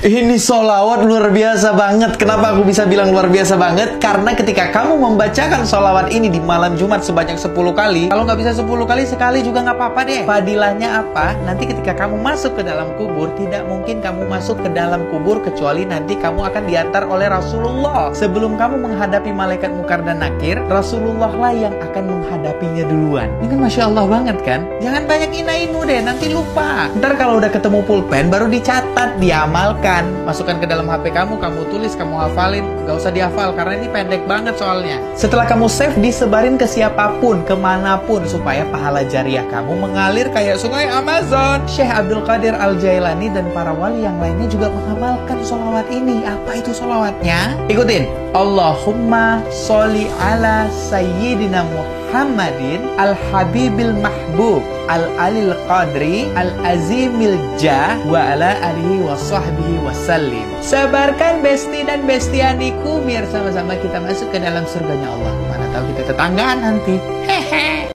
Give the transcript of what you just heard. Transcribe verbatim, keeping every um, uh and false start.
Ini sholawat luar biasa banget. Kenapa aku bisa bilang luar biasa banget? Karena ketika kamu membacakan sholawat ini di malam Jumat sebanyak sepuluh kali, kalau nggak bisa sepuluh kali, sekali juga nggak apa-apa deh. Fadilahnya apa? Nanti ketika kamu masuk ke dalam kubur, tidak mungkin kamu masuk ke dalam kubur kecuali nanti kamu akan diantar oleh Rasulullah. Sebelum kamu menghadapi malaikat Munkar dan Nakir, Rasulullah lah yang akan menghadapinya duluan. Ini kan Masya Allah banget kan? Jangan banyak ina-inu deh, nanti lupa. Ntar kalau udah ketemu pulpen, baru dicatat, diamalkan. Masukkan ke dalam H P kamu, kamu tulis, kamu hafalin. Gak usah dihafal, karena ini pendek banget soalnya. Setelah kamu save, disebarin ke siapapun, kemanapun, supaya pahala jariah kamu mengalir kayak sungai Amazon. Syekh Abdul Qadir Al-Jailani dan para wali yang lainnya juga mengamalkan sholawat ini. Apa itu sholawatnya? Ikutin. Allahumma sholli ala sayyidina Muhammadin al-habibil mahbub al-alil qadri al-azimil jah wa ala alihi wa sahbihi wasallim. Sebarkan besti dan bestianiku biar sama-sama kita masuk ke dalam surganya Allah. Mana tahu kita tetanggaan nanti. Hehe.